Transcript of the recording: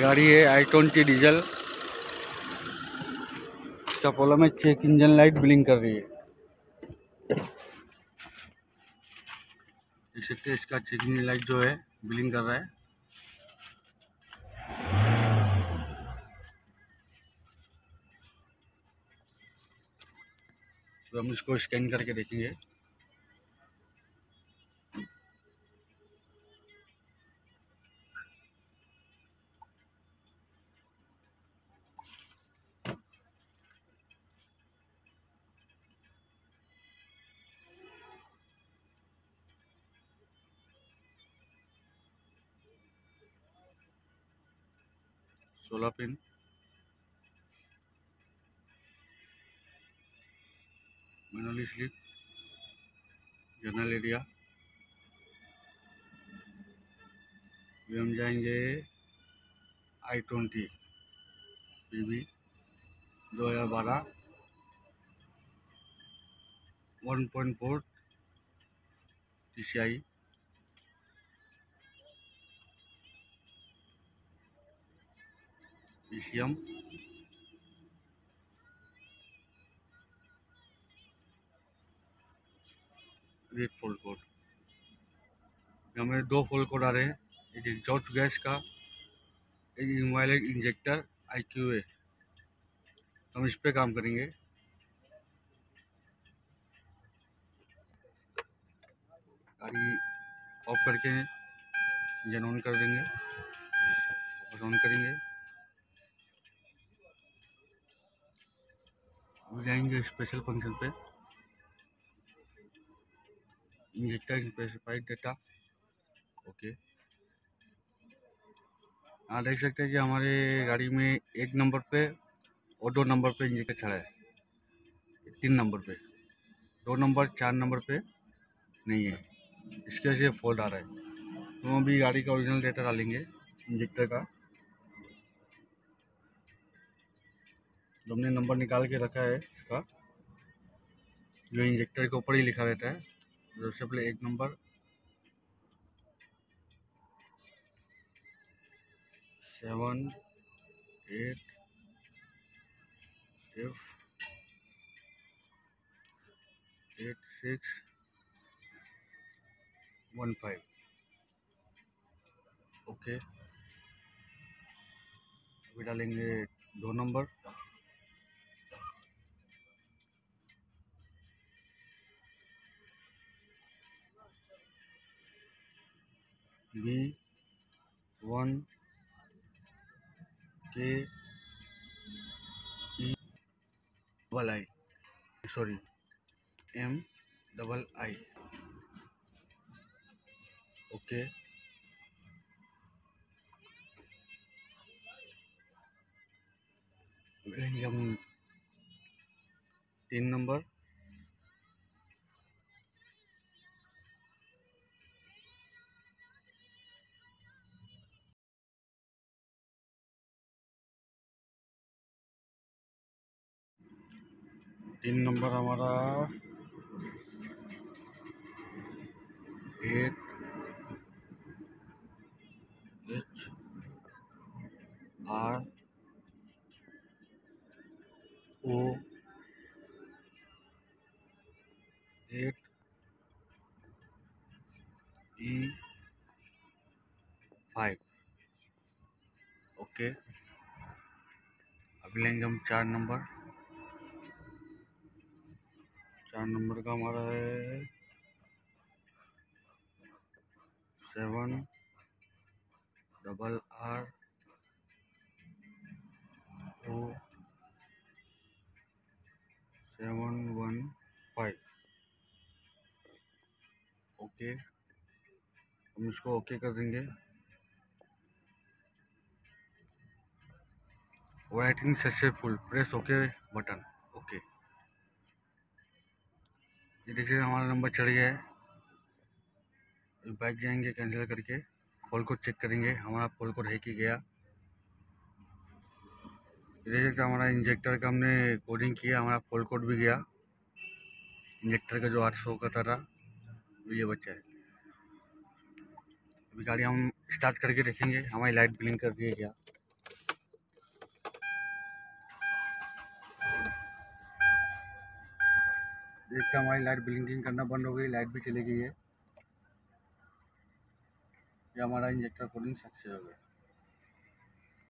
गाड़ी है i20 diesel. इसका प्रॉब्लम है चेक इंजन लाइट ब्लिंक कर रही है। देख सकते हैं इसका चेक इंजन लाइट जो है ब्लिंक कर रहा है। तो हम इसको स्कैन करके देखेंगे। सोलह pin, manually slip, general area. अभी हम जाएंगे i20 PV 2012 1.4 TCI। ECM red fault code. हमें दो फॉल्ट कोड आ रहे हैं, एक एग्जॉस्ट गैस का, एक इनवॉयलेट इंजेक्टर IQA। हम इस पे काम करेंगे। गाड़ी ऑफ करके इंजन ऑन कर देंगे, और ऑन करेंगे। अब जाएंगे स्पेशल फंक्शन पे, इंजेक्टर स्पेसिफाइड डेटा। ओके, यहाँ देख सकते हैं कि हमारे गाड़ी में एक नंबर पे और 2 नंबर पे इंजेक्टर चढ़ा है, 3 नंबर पे, 2 नंबर 4 नंबर पे नहीं है। इसके वजह से फॉल्ट आ रहा है। तो हम अभी गाड़ी का ओरिजिनल डेटा डालेंगे इंजेक्टर का, जो हमने नंबर निकाल के रखा है इसका, जो इंजेक्टर के ऊपर ही लिखा रहता है। सबसे पहले 1 नंबर, 7 8 F 8615। ओके, अभी डालेंगे 2 number, B1 K E double I, sorry M double I। Okay, लेंगे हम 3 नंबर, हमारा 8 H R O 8 E 5। Okay, अभी लेंगे हम 4 नंबर। 4 नंबर का हमारा है 7 डबल R O 715। ओके, हम इसको ओके कर देंगे। Waiting successful, press okay button. Okay, ये देखिए हमारा नंबर चढ़ गया है। बैक जाएंगे कैंसिल करके, फॉल कोड चेक करेंगे हमारा फॉल कोड है कि गया। देखिए हमारा इंजेक्टर का हमने कोडिंग किया, हमारा फॉल कोड भी गया। इंजेक्टर का जो 800 का था ये बच्चा है। अभी गाड़ी हम स्टार्ट करके देखेंगे हमारी लाइट ब्लिंक कर रही है क्या। देखते हमारी लाइट ब्लिंकिंग करना बंद हो गई, लाइट भी चली गई है। ये हमारा इंजेक्टर कूलिंग सक्सेस हो गया।